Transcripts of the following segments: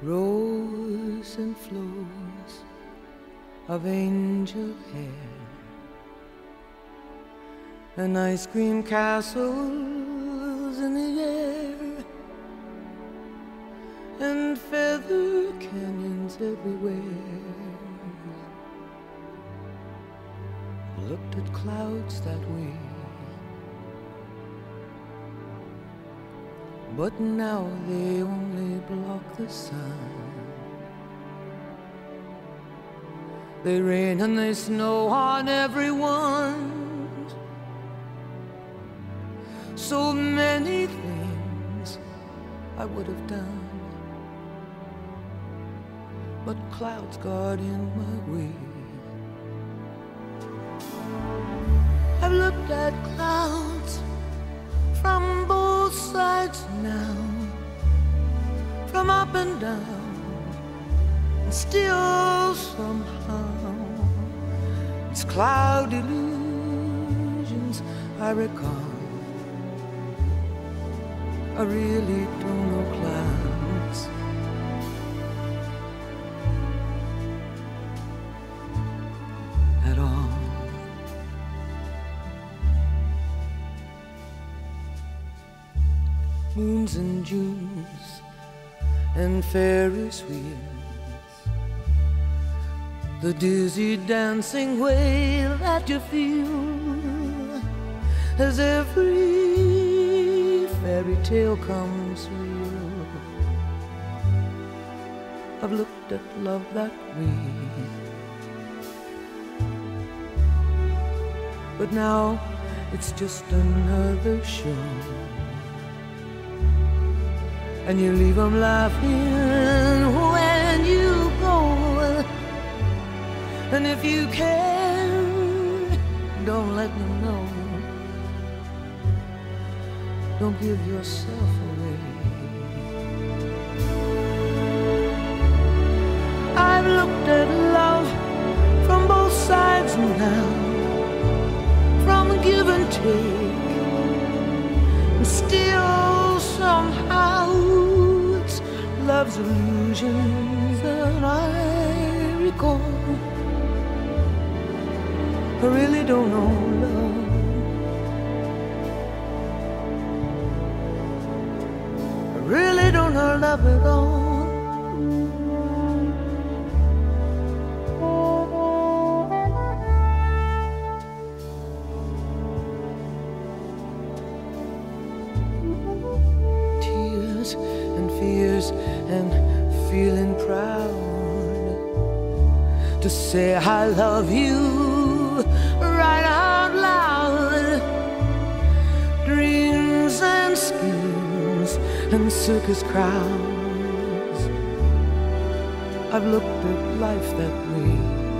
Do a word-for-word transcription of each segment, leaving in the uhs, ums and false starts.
rows and flows of angel hair, and ice cream castles in the air, and feather canyons everywhere. Looked at clouds that way, but now they only block the sun. They rain and they snow on everyone. So many things I would have done, but clouds got in my way. I've looked at clouds from both sides now, from up and down, and still somehow it's cloud illusions I recall. I really don't know clouds. At all. Moons and Junes and Ferris wheels, the dizzy dancing way that you feel as every fairy tale comes real. I've looked at love that way, but now it's just another show. And you leave them laughing when you go. And if you can, don't let them know. Don't give yourself away. I've looked at love from both sides now, from give and take, and still somehow it's love's illusions that I recall. I really don't know love. I really don't know love at all. And fears and feeling proud to say I love you right out loud. Dreams and schemes and circus crowds, I've looked at life that way.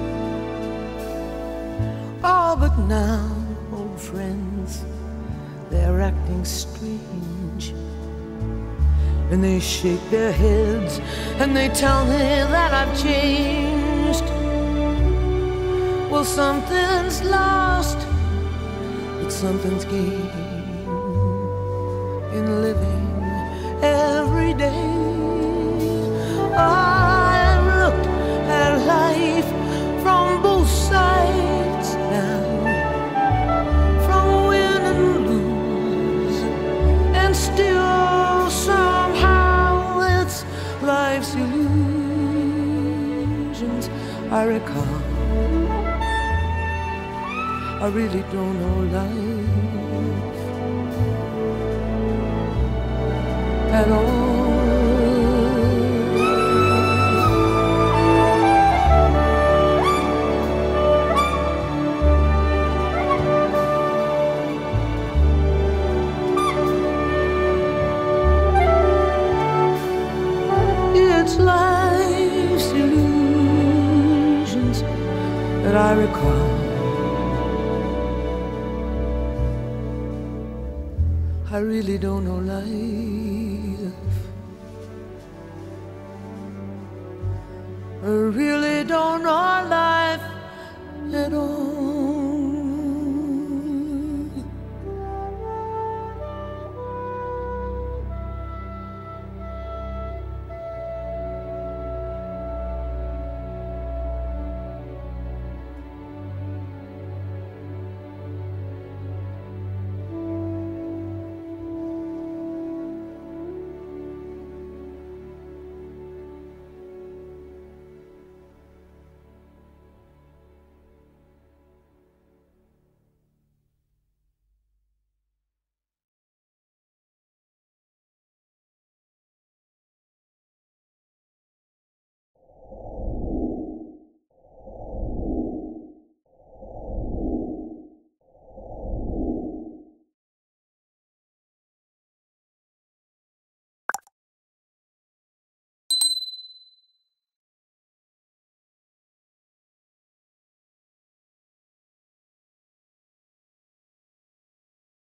Oh, but now old friends, they're acting strange, and they shake their heads and they tell me that I've changed. Well, something's lost, but something's gained in living every day. I've looked at life from both sides now, from win and lose, and still somehow it's life's illusions I recall. I really don't know life at all. It's life's illusions that I recall. I really don't know life. I really don't know life at all.